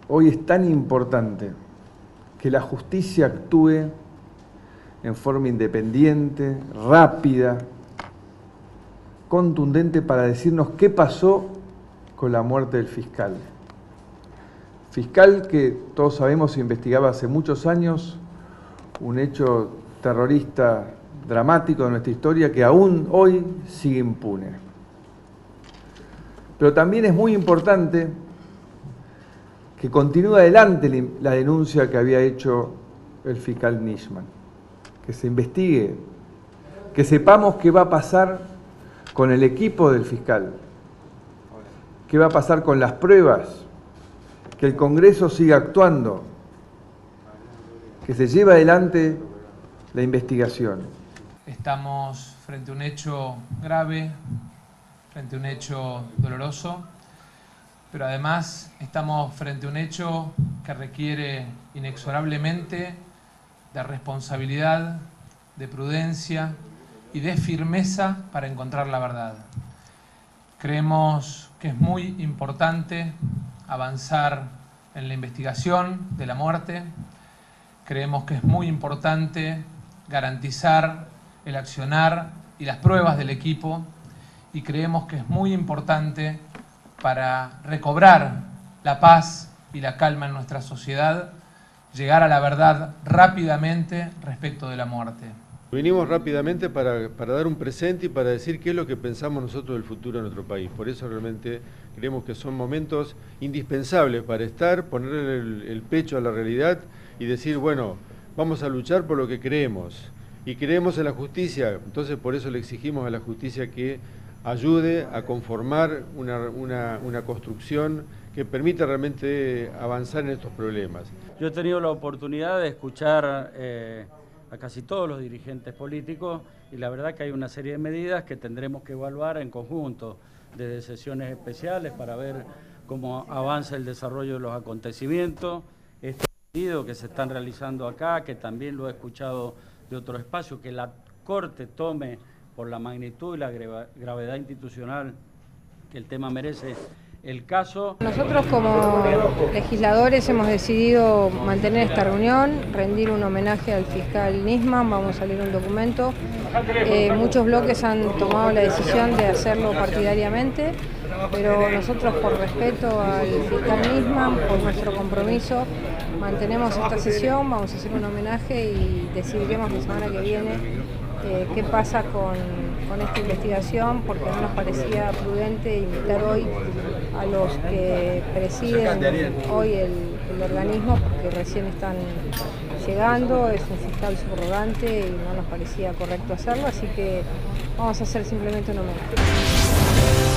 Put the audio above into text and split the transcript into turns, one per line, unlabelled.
hoy es tan importante que la justicia actúe en forma independiente, rápida, contundente para decirnos qué pasó con la muerte del fiscal. Fiscal que todos sabemos se investigaba hace muchos años, un hecho terrorista dramático de nuestra historia que aún hoy sigue impune. Pero también es muy importante que continúe adelante la denuncia que había hecho el fiscal Nisman, que se investigue, que sepamos qué va a pasar con el equipo del fiscal, qué va a pasar con las pruebas, que el Congreso siga actuando, que se lleve adelante la investigación.
Estamos frente a un hecho grave, frente a un hecho doloroso, pero además estamos frente a un hecho que requiere inexorablemente de responsabilidad, de prudencia y de firmeza para encontrar la verdad. Creemos que es muy importante avanzar en la investigación de la muerte. Creemos que es muy importante garantizar el accionar y las pruebas del equipo, y creemos que es muy importante para recobrar la paz y la calma en nuestra sociedad, llegar a la verdad rápidamente respecto de la muerte.
Vinimos rápidamente para dar un presente y para decir qué es lo que pensamos nosotros del futuro de nuestro país. Por eso realmente creemos que son momentos indispensables para poner el pecho a la realidad y decir, bueno, vamos a luchar por lo que creemos. Y creemos en la justicia, entonces por eso le exigimos a la justicia que ayude a conformar una construcción que permita realmente avanzar en estos problemas.
Yo he tenido la oportunidad de escuchar a casi todos los dirigentes políticos y la verdad que hay una serie de medidas que tendremos que evaluar en conjunto, desde sesiones especiales para ver cómo avanza el desarrollo de los acontecimientos, este pedido que se están realizando acá, que también lo he escuchado de otro espacio, que la Corte tome por la magnitud y la gravedad institucional que el tema merece el caso.
Nosotros como legisladores hemos decidido mantener esta reunión, rendir un homenaje al fiscal Nisman, vamos a salir un documento. Muchos bloques han tomado la decisión de hacerlo partidariamente, pero nosotros por respeto al fiscal Nisman, por nuestro compromiso, mantenemos esta sesión, vamos a hacer un homenaje y decidiremos la semana que viene qué pasa con esta investigación, porque no nos parecía prudente invitar hoy a los que presiden hoy el organismo, porque recién están llegando, es un fiscal subrogante y no nos parecía correcto hacerlo, así que vamos a hacer simplemente un homenaje.